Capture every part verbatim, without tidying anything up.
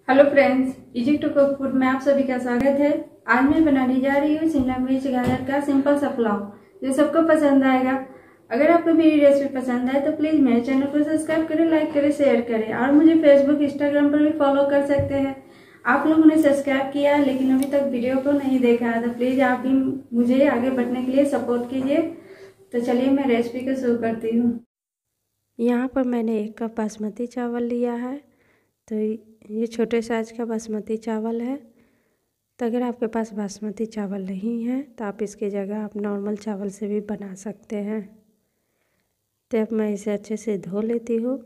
Hello friends, easy to cook food में आप सभी का स्वागत है। आज मैं बनाने जा रही हूँ शिमला मिर्च गाजर का सिंपल सा पुलाव, जो सबको पसंद आएगा। अगर आपको मेरी रेसिपी पसंद आए तो प्लीज मेरे चैनल को सब्सक्राइब करें, लाइक करें, शेयर करें और मुझे फेसबुक इंस्टाग्राम पर भी फॉलो कर सकते हैं। आप लोगों ने सब्सक्राइब किया है लेकिन अभी तक वीडियो को नहीं देखा है, तो प्लीज आप भी मुझे आगे बढ़ने के लिए सपोर्ट कीजिए। तो चलिए मैं रेसिपी को शुरू करती हूँ। यहाँ पर मैंने एक कप बासमती चावल लिया है। तो ये छोटे साइज का बासमती चावल है। तो अगर आपके पास बासमती चावल नहीं है तो आप इसकी जगह आप नॉर्मल चावल से भी बना सकते हैं। तो अब मैं इसे अच्छे से धो लेती हूँ।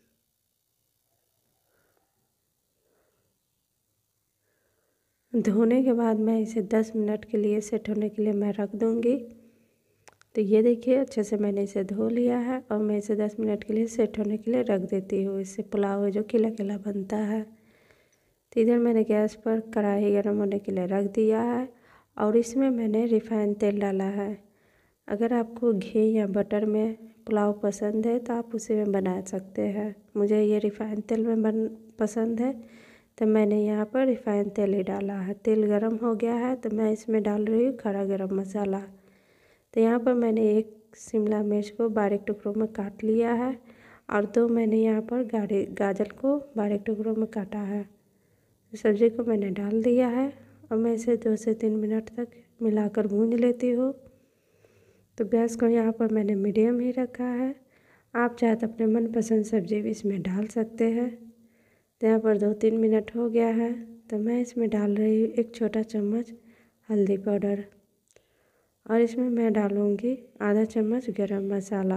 धोने के बाद मैं इसे दस मिनट के लिए सेट होने के लिए मैं रख दूँगी। तो ये देखिए अच्छे से मैंने इसे धो लिया है और मैं इसे दस मिनट के लिए सेट होने के लिए रख देती हूँ। इससे पुलाव जो खिला खिला बनता है। तो इधर मैंने गैस पर कढ़ाई गर्म होने के लिए रख दिया है और इसमें मैंने रिफाइंड तेल डाला है। अगर आपको घी या बटर में पुलाव पसंद है तो आप उसी में बना सकते हैं। मुझे ये रिफाइंड तेल में बन पसंद है तो मैंने यहाँ पर रिफाइंड तेल ही डाला है। तेल गरम हो गया है तो मैं इसमें डाल रही हूँ खड़ा गरम मसाला। तो यहाँ पर मैंने एक शिमला मिर्च को बारीक टुकड़ों में काट लिया है और दो मैंने यहाँ पर गाड़ी गाजर को बारीक टुकड़ों में काटा है। सब्ज़ी को मैंने डाल दिया है और मैं इसे दो से तीन मिनट तक मिलाकर भून लेती हूँ। तो गैस को यहाँ पर मैंने मीडियम ही रखा है। आप चाहे तो अपने मनपसंद सब्ज़ी भी इसमें डाल सकते हैं। तो यहाँ पर दो तीन मिनट हो गया है तो मैं इसमें डाल रही हूँ एक छोटा चम्मच हल्दी पाउडर और इसमें मैं डालूँगी आधा चम्मच गरम मसाला।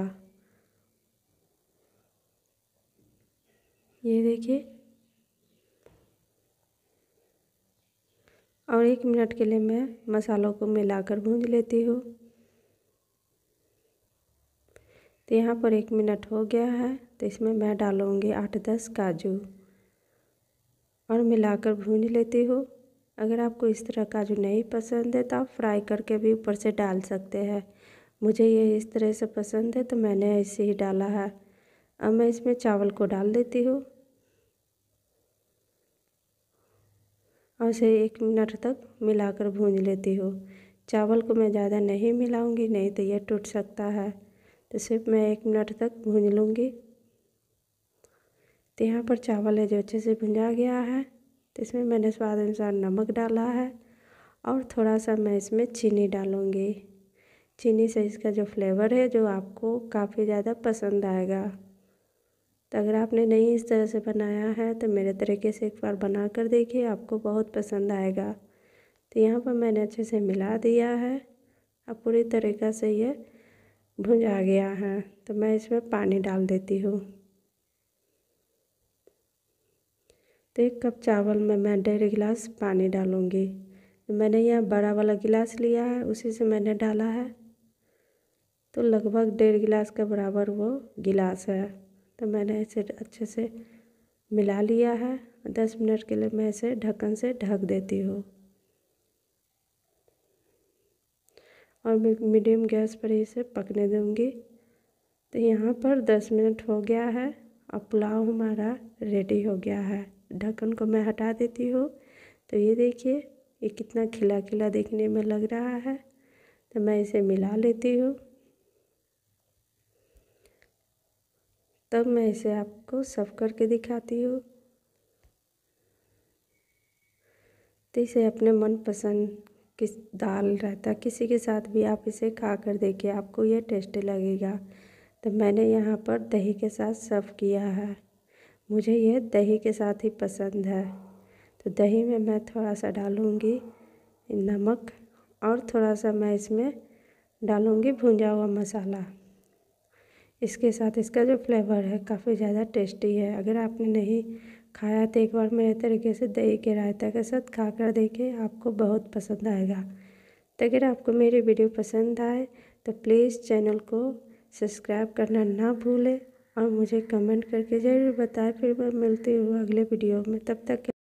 ये देखिए और एक मिनट के लिए मैं मसालों को मिलाकर भून लेती हूँ। तो यहाँ पर एक मिनट हो गया है तो इसमें मैं डालूँगी आठ दस काजू और मिलाकर भून लेती हूँ। अगर आपको इस तरह काजू नहीं पसंद है तो आप फ्राई करके भी ऊपर से डाल सकते हैं। मुझे ये इस तरह से पसंद है तो मैंने ऐसे ही डाला है। अब मैं इसमें चावल को डाल देती हूँ और इसे एक मिनट तक मिलाकर भून लेती हूँ। चावल को मैं ज़्यादा नहीं मिलाऊंगी, नहीं तो ये टूट सकता है। तो सिर्फ मैं एक मिनट तक भून लूँगी। तो यहाँ पर चावल है जो अच्छे से भुंजा गया है। तो इसमें मैंने स्वाद अनुसार नमक डाला है और थोड़ा सा मैं इसमें चीनी डालूँगी। चीनी से इसका जो फ्लेवर है जो आपको काफ़ी ज़्यादा पसंद आएगा। तो अगर आपने नहीं इस तरह से बनाया है तो मेरे तरीके से एक बार बना कर देखिए, आपको बहुत पसंद आएगा। तो यहाँ पर मैंने अच्छे से मिला दिया है। अब पूरी तरीक़ा से ये भुंजा गया है तो मैं इसमें पानी डाल देती हूँ। तो एक कप चावल में मैं डेढ़ गिलास पानी डालूँगी। तो मैंने यहाँ बड़ा वाला गिलास लिया है, उसी से मैंने डाला है। तो लगभग डेढ़ गिलास के बराबर वो गिलास है। तो मैंने इसे अच्छे से मिला लिया है। दस मिनट के लिए मैं इसे ढक्कन से ढक देती हूँ और मीडियम गैस पर इसे पकने दूँगी। तो यहाँ पर दस मिनट हो गया है और पुलाव हमारा रेडी हो गया है। ढक्कन को मैं हटा देती हूँ। तो ये देखिए ये कितना खिला खिला देखने में लग रहा है। तो मैं इसे मिला लेती हूँ। तब मैं इसे आपको सर्व करके दिखाती हूँ। तो इसे अपने मनपसंद किस दाल रायता किसी के साथ भी आप इसे खा कर देखिए, आपको ये टेस्टी लगेगा। तो मैंने यहाँ पर दही के साथ सर्व किया है। मुझे ये दही के साथ ही पसंद है। तो दही में मैं थोड़ा सा डालूँगी नमक और थोड़ा सा मैं इसमें डालूँगी भुंजा हुआ मसाला। इसके साथ इसका जो फ्लेवर है काफ़ी ज़्यादा टेस्टी है। अगर आपने नहीं खाया तो एक बार मेरे तरीके से दही के रायता के साथ खा कर देखें, आपको बहुत पसंद आएगा। तो अगर आपको मेरी वीडियो पसंद आए तो प्लीज़ चैनल को सब्सक्राइब करना ना भूलें और मुझे कमेंट करके ज़रूर बताएं। फिर मैं मिलती हूँ अगले वीडियो में, तब तक